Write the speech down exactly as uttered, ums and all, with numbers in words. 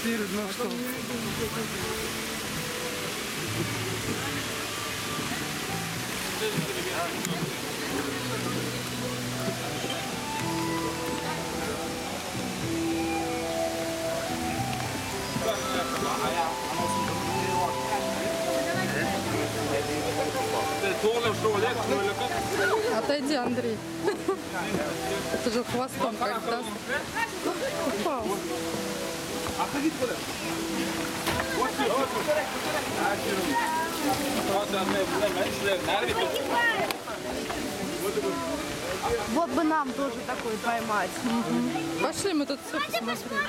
фиксирует, ну что. Отойди, Андрей. Это же хвостом как даст. Упал. Вот бы нам тоже такой поймать. Угу. Пошли, мы тут все посмотрим.